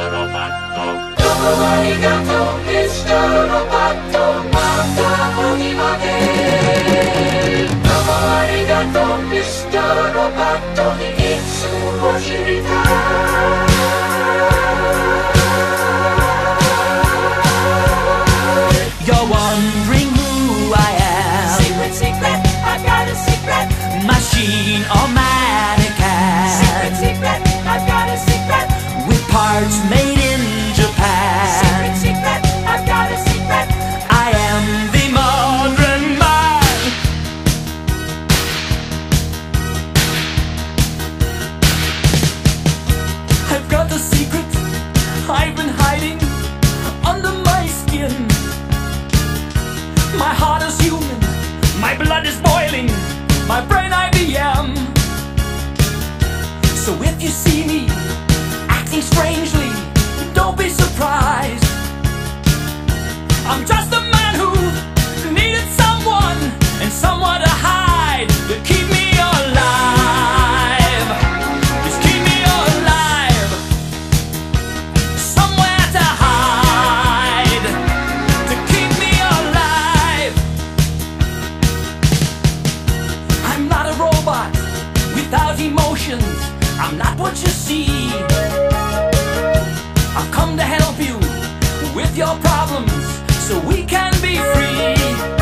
Roboto. Dopo arigato, Mr. Roboto, mata onimate. Dopo arigato, Mr. Roboto, itsu wo shiritai. You're wondering who I am. Secret, secret, I've got a secret. Machine or mannequin. Secret, secret, I've got a secret. With parts made in Japan. Secret, secret, I've got a secret. I am the modern man. I've got a secret I've been hiding under my skin. My heart is human, my blood is boiling, my brain IBM. So if you see me acting strangely, don't be surprised. I'm just a man who needed someone and someone to hide, to keep me alive. Just keep me alive. Somewhere to hide, to keep me alive. I'm not a robot without emotions. I'm not what you see. I've come to help you with your problems so we can be free.